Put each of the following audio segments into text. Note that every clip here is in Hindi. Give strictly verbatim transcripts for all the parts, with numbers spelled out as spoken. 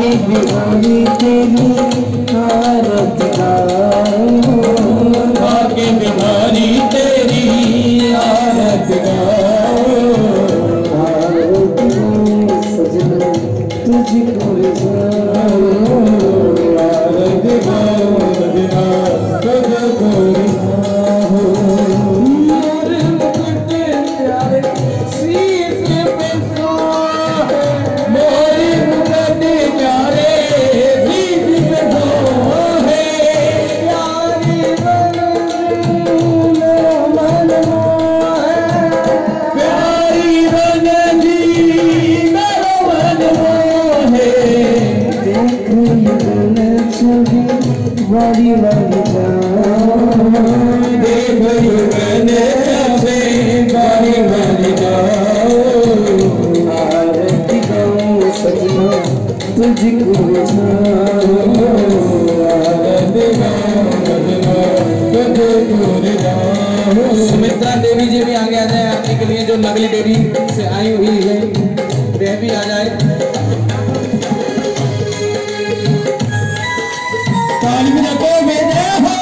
की दीवानी तेरी आरती गाओ, की दीवानी तेरी आरती गाओ, आरती गाओ सजना तुझको रिझाओ, आरती गाओ सजना तुझको रिझाओ। मोर मुकुट प्यारे शीश पे सोहे, मोर मुकुट प्यारे शीश पे सोहे, प्यारी बन मेरा मन मोहे, प्यारी बन जी मेरा मन मोहे। देख युगन छवि बड़ी बड़ी जाओ, देख युगन से बारी बन जाओ, आरती गाओ सजना तुझको रिझाओ, आरती गाओ सजना तुझको रिझाओ। सुमित्रा देवी जी भी आगे आ जाए आपने के लिए, जो नगली देवी से आई हुई है वह भी आ जाए। ताली बजाते हुए जय हो।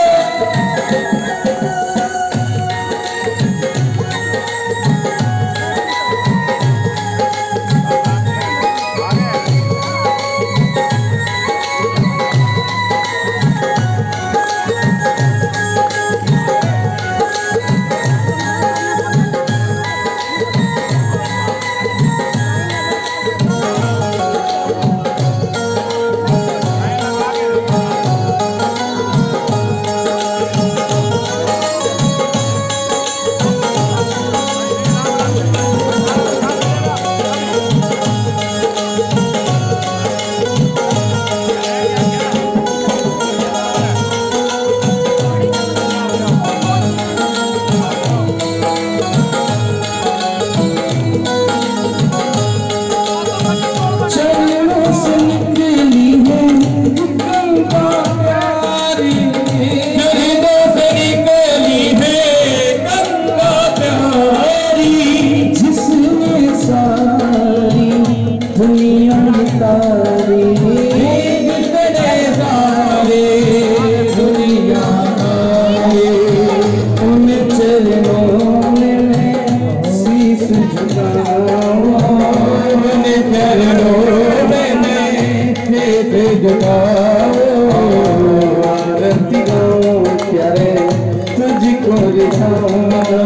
चरणों से निकली है गंगा प्यारी, चरणों से निकली है गंगा प्यारी, जिसने सारी दुनिया तारी, जिसने सारे दुनिया आए, उन चरणों में मैं शीश झुकाऊं, अपने चरणों में शीश झुकाओ, आरती गाओ प्यारे तुझको रिझाओ,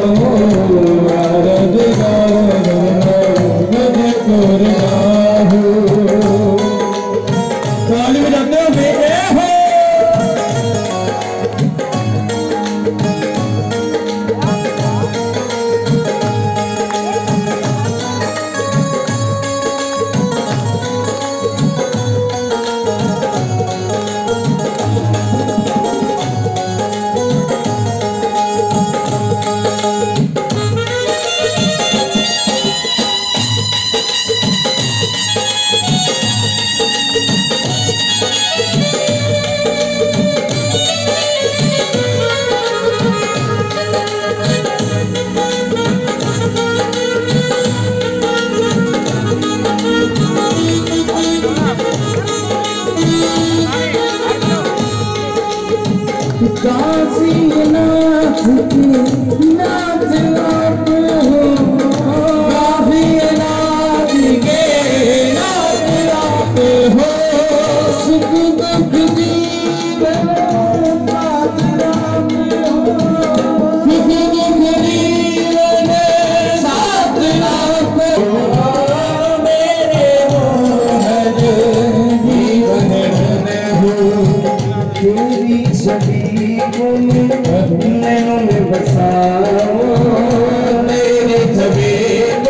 आरती गाओ तुझको रिझाओ। ताली बजाते हुए जय हो। काशी नाथ के नाथ आप हो, काशी नाथ के नाथ आप हो, सुख दुख जीवन साथ आप हो, सुख दुख जीवन साथ आप हो, मेरे मोहन जीवन हो, तेरी छवि को नैनों में बसाओ, तेरे छवि